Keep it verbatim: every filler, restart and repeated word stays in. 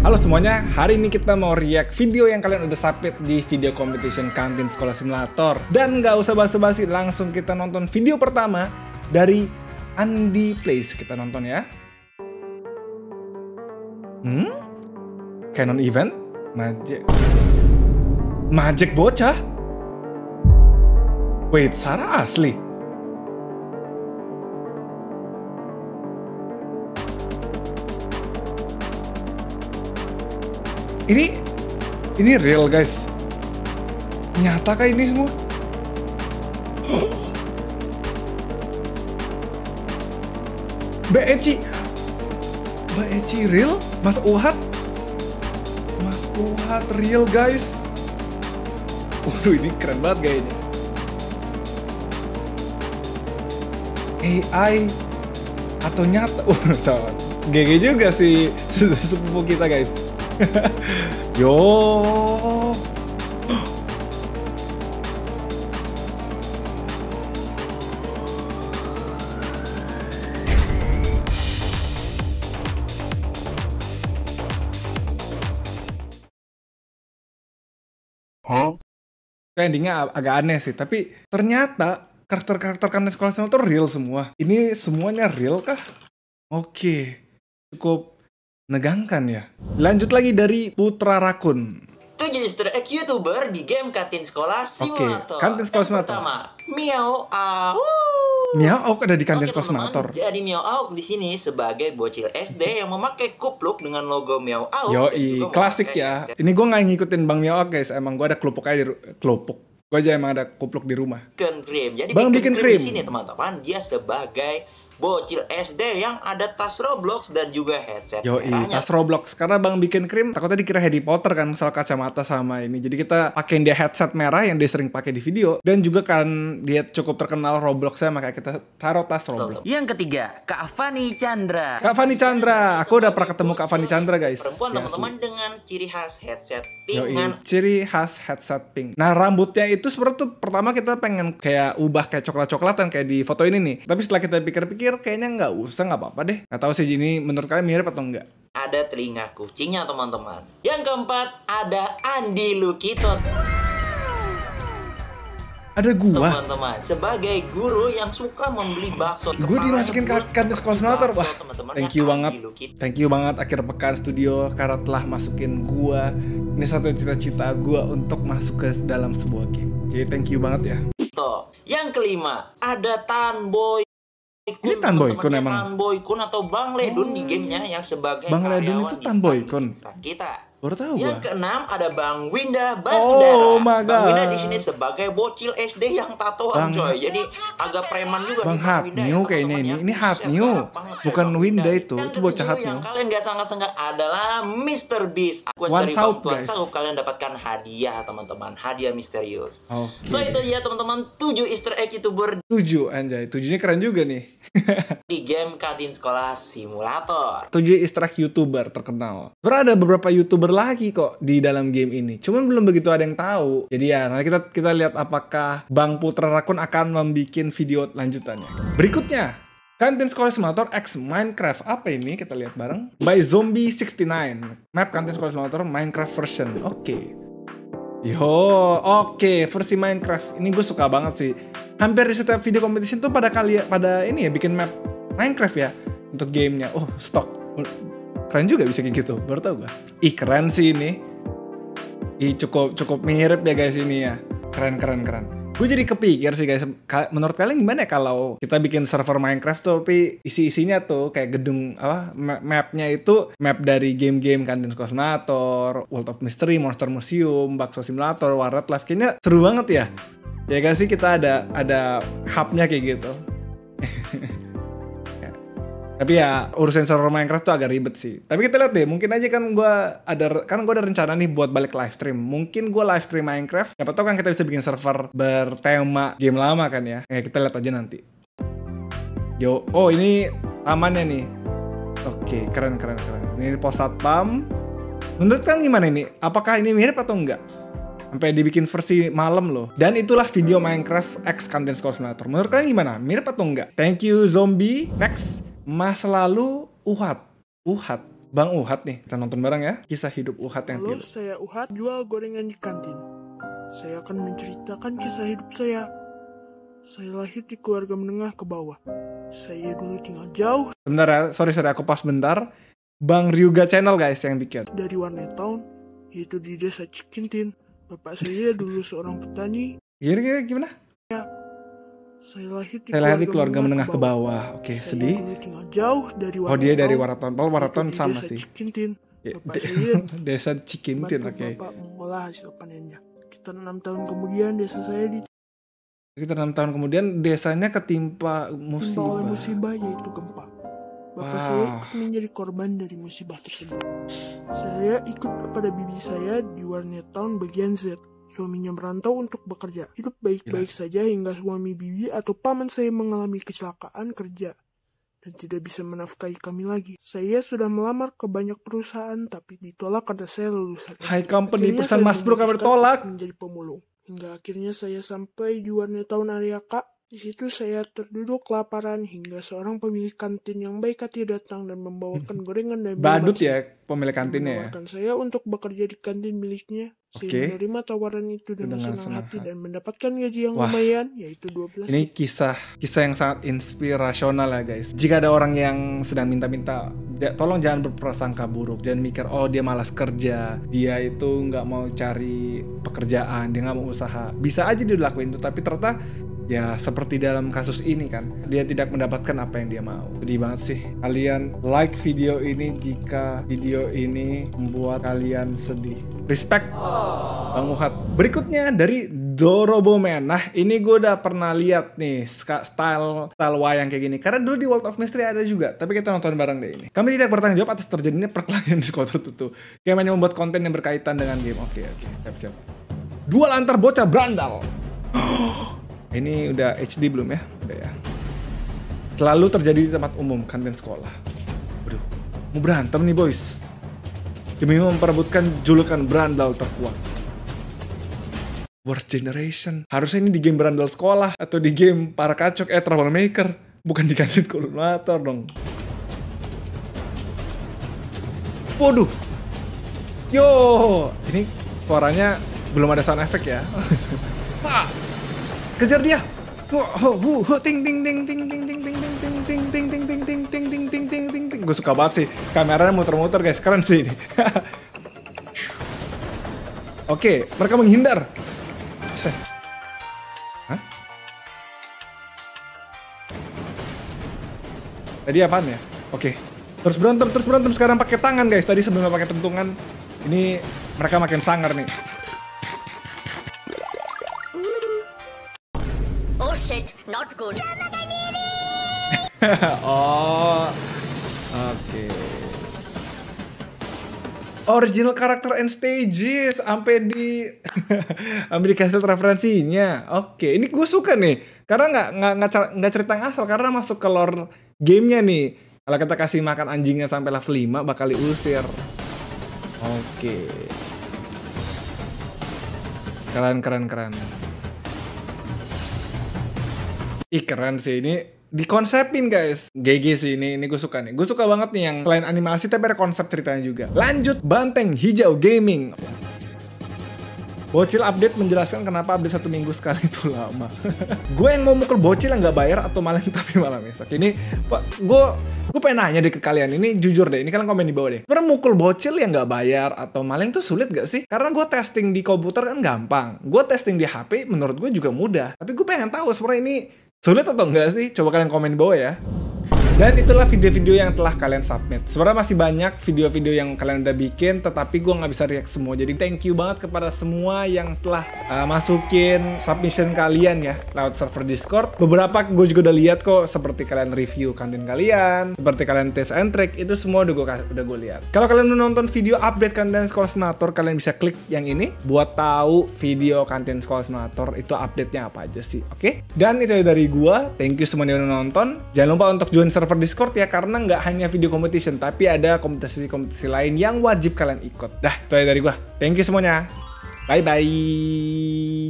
Halo semuanya, hari ini kita mau react video yang kalian udah submit di video competition Kantin Sekolah Simulator. Dan nggak usah basa-basi, langsung kita nonton video pertama dari Andi Plays. Kita nonton ya. Hmm? Canon event? Magic. Magic bocah? Wait, Sarah asli? Ini, ini real guys. Nyata kah ini semua? Mbak Eci, Mbak Eci real? Mas Uhat, Mas Uhat real guys. Waduh, ini keren banget kayaknya. A I atau nyata? Wah, G G juga sih sepupu kita guys. Yo. Huh? Endingnya agak aneh sih, tapi ternyata karakter-karakter Kantin Sekolah Simulator real semua. Ini semuanya real kah? Oke, cukup menegangkan ya. Lanjut lagi dari Putra Rakun. tujuh easter egg YouTuber di game Kantin Sekolah Simulator. Oke, Kantin Sekolah Simulator. Pertama, Miao Au. Miao Au ada di Kantin Oke, Sekolah Simulator. Jadi Miao Au di sini sebagai bocil S D yang memakai kupluk dengan logo Miao Au. Yoi, klasik ya. Ini gue nggak ngikutin Bang Miao Au guys. Emang gue ada kelupuk aja di kelupuk. Gue aja emang ada kupluk di rumah. Bikin krim. Jadi Bang bikin, bikin krim di sini teman-teman. Dia sebagai bocil S D yang ada tas Roblox dan juga headset. Yoi, tas Roblox. Karena Bang bikin krim, takutnya dikira Harry Potter kan, soal kacamata sama ini. Jadi kita pakein dia headset merah yang dia sering pakai di video. Dan juga kan dia cukup terkenal Robloxnya, maka kita taruh tas Roblox. Yang ketiga, Kak Fani Chandra. Kak Fani Chandra, aku udah pernah ketemu Kak Fani Chandra guys. Perempuan ya, teman-teman dengan ciri khas headset pink. Yoi, ciri khas headset pink. Nah rambutnya itu seperti tuh pertama kita pengen kayak ubah kayak coklat-coklatan kayak di foto ini nih. Tapi setelah kita pikir-pikir kayaknya nggak usah, nggak apa-apa deh. Nggak tahu sih ini menurut kalian mirip atau enggak. Ada telinga kucingnya teman-teman. Yang keempat ada Andi Lukitot. Ada gua. Teman-teman, sebagai guru yang suka membeli bakso. Gue dimasukin ke Kantin Sekolah Simulator. Wah, thank you banget. Thank you banget Akhir Pekan Studio karena telah masukin gua. Ini satu cita-cita gua untuk masuk ke dalam sebuah game. Oke, thank you banget ya. Tuh. Yang kelima ada Tanboy. Ini Tanboy Kun emang. Tanboy Kun atau Bang Ledun oh. di gamenya yang sebagai Bang Ledun itu Tanboy Kun. Kita. Baru tahu Yang gua. keenam ada Bang Winda Basudara. Oh my God. Bang Winda di sini sebagai bocil S D yang tatoan coy. Jadi agak preman juga. Bang Hatnyu kayaknya ini. Ini Hatnyu. Bukan Winda itu. Itu bocah Hatnyu. Yang kalian gak sangka-sangka adalah mister Beast. Aku One dari South Tuan guys. South kalian dapatkan hadiah teman-teman. Hadiah misterius. Oke. So itu dia teman-teman tujuh easter egg YouTuber. tujuh anjay. tujuhnya keren juga nih. Di game Kantin Sekolah Simulator. tujuh easter egg YouTuber terkenal. Sebenarnya ada beberapa YouTuber lagi kok di dalam game ini. Cuman belum begitu ada yang tahu. Jadi ya, nanti kita kita lihat apakah Bang Putra Rakun akan membuat video lanjutannya. Berikutnya, Kantin Sekolah Simulator X Minecraft. Apa ini? Kita lihat bareng. By Zombie enam puluh sembilan. Map Kantin Sekolah Simulator Minecraft version. Oke. Okay. Yo, oke, okay. Versi Minecraft. Ini gue suka banget sih. Hampir di setiap video competition tuh pada kali pada ini ya bikin map Minecraft ya untuk gamenya. Oh, stok. Keren juga bisa kayak gitu, baru tau gue. Ih keren sih ini. Ih cukup cukup mirip ya guys ini ya. Keren keren keren. Gue jadi kepikir sih guys. Menurut kalian gimana ya kalau kita bikin server Minecraft tuh tapi isi-isinya tuh kayak gedung apa mapnya itu map dari game-game Kantin Sekolah Simulator, World of Mystery, Monster Museum, Bakso Simulator, Warnet Live. Kayaknya seru banget ya. Ya guys sih kita ada ada hubnya kayak gitu. Tapi ya urusan server Minecraft tuh agak ribet sih. Tapi kita lihat deh, mungkin aja kan gue ada kan gue ada rencana nih buat balik live stream. Mungkin gue live stream Minecraft. Siapa tahu kan kita bisa bikin server bertema game lama kan ya. Ya kita lihat aja nanti. Yo, oh ini tamannya nih. Oke, keren keren keren. Ini pos satpam. Menurut kan gimana ini? Apakah ini mirip atau enggak? Sampai dibikin versi malam loh. Dan itulah video Minecraft X Kantin Sekolah Simulator. Menurut kalian gimana? Mirip atau enggak? Thank you Zombie. Next. Masa lalu Uhat. Uhat. Bang Uhad nih, kita nonton bareng ya. Kisah hidup Uhad yang Halo, tilu. saya Uhad, jual gorengan di kantin. Saya akan menceritakan kisah hidup saya. Saya lahir di keluarga menengah ke bawah. Saya dulu tinggal jauh Bentar ya, sorry sorry aku pas bentar. Bang Ryuga Channel guys yang bikin. dari Warnet Town, yaitu di desa Cikintin. Bapak saya dulu seorang petani. Gini gimana? Saya lahir di Saya lahir di keluarga menengah ke bawah. Oke, Saya sedih. dulu tinggal jauh dari Oh dia dari Warnet Waraton. Paul Town, Waraton yaitu di sama desa sih. Cikintin. Ya, Bapak de- saya Desa Cikintin, bantu oke. bapak mengolah hasil panennya. Sekitar enam tahun kemudian desa saya Sekitar enam tahun kemudian desanya ketimpa ditimpa oleh musibah. musibah yaitu gempa. Bapak Wow. saya ikut menjadi korban dari musibah tersebut. Saya ikut kepada bibi saya di Warnet Town bagian Z. Suaminya merantau untuk bekerja. Hidup baik-baik saja hingga suami bibi atau paman saya mengalami kecelakaan kerja dan tidak bisa menafkahi kami lagi. Saya sudah melamar ke banyak perusahaan tapi ditolak karena saya lulusan High S D. company, Akhirnya perusahaan saya Mas Bro kami memutuskan tolak. untuk menjadi pemulung. Hingga akhirnya saya sampai di Warnet Town area K. Di situ saya terduduk kelaparan hingga seorang pemilik kantin yang baik hati datang dan membawakan gorengan dan Badut minuman. ya pemilik Dia kantinnya ya. menawarkan saya untuk bekerja di kantin miliknya. Saya Oke. menerima tawaran itu dengan, Dengan senang, senang hati hati. dan mendapatkan gaji yang Wah. lumayan, yaitu dua belas. Ini kisah kisah yang sangat inspirasional ya guys. Jika ada orang yang sedang minta-minta, ya, tolong jangan berprasangka buruk. Jangan mikir oh dia malas kerja, dia itu nggak mau cari pekerjaan, dia nggak mau usaha. Bisa aja dia lakuin itu, tapi ternyata ya seperti dalam kasus ini kan, dia tidak mendapatkan apa yang dia mau. Sedih banget sih. Kalian like video ini jika video ini membuat kalian sedih. Respect Bang Uhad. Berikutnya dari Doroboman. Nah ini gue udah pernah lihat nih ska- style style wayang kayak gini. Karena dulu di World of Mystery ada juga. Tapi kita nonton bareng deh ini. Kami tidak bertanggung jawab atas terjadinya perkelahian di sekolah tertutup. Kami hanya membuat konten yang berkaitan dengan game. Oke oke siap-siap. Duel antar bocah berandal. Ini udah H D belum ya? Udah ya. Selalu terjadi di tempat umum, kantin sekolah. Waduh, mau berantem nih boys. Demi memperebutkan julukan berandal terkuat. Worst Generation. Harusnya ini di game berandal sekolah atau di game para kacok eh troublemaker, bukan di kantin koloniator dong. Waduh. Yo, ini suaranya belum ada sound effect ya. Ah. Kejar dia. Ting ting ting ting ting ting ting ting ting ting ting ting ting ting ting ting ting ting ting ting. Gue suka banget sih. Kameranya muter-muter guys, keren sih ini. Oke, mereka menghindar. Hah? Tadi apaan ya? Oke. Terus berantem, terus berantem sekarang pakai tangan guys. Tadi sebelumnya pakai pentungan. Ini mereka makin sangar nih. Oh shit, not good. Oh, oke. Original karakter and stages sampai di sampai dikasih referensinya. Oke, ini gue suka nih karena nggak nggak nggak cer- nggak cerita ngasal karena masuk ke lore gamenya nih. Kalau kita kasih makan anjingnya sampai level lima bakal diusir. Oke. Keren keren keren. Ih keren sih ini dikonsepin guys. G G sih ini, ini gue suka nih. Gue suka banget nih yang selain animasi tapi ada konsep ceritanya juga. Lanjut Banteng Hijau Gaming. Bocil update menjelaskan kenapa update satu minggu sekali itu lama. Gue yang mau mukul bocil yang nggak bayar atau malah tapi malah besok. Ini pak gue gue pengen nanya deh ke kalian. Ini jujur deh. Ini kalian komen di bawah deh. Sebenarnya mukul bocil yang nggak bayar atau maling tuh sulit gak sih? Karena gue testing di komputer kan gampang. Gue testing di H P menurut gue juga mudah. Tapi gue pengen tahu sebenarnya ini sulit atau enggak sih? Coba kalian komen di bawah ya. Dan itulah video-video yang telah kalian submit. Sebenarnya masih banyak video-video yang kalian udah bikin, tetapi gue nggak bisa react semua. Jadi thank you banget kepada semua yang telah uh, masukin submission kalian ya lewat server Discord. Beberapa gue juga udah lihat kok, seperti kalian review kantin kalian, seperti kalian tips and trick, itu semua udah gue udah gue lihat. Kalau kalian mau nonton video update kantin sekolah simulator, kalian bisa klik yang ini buat tahu video kantin sekolah simulator itu update-nya apa aja sih. Oke? Okay? Dan itu dari gue. Thank you semua yang udah nonton. Jangan lupa untuk join server Discord ya, karena nggak hanya video competition tapi ada kompetisi-kompetisi lain yang wajib kalian ikut. Dah, itu aja dari gua. Thank you semuanya. Bye bye.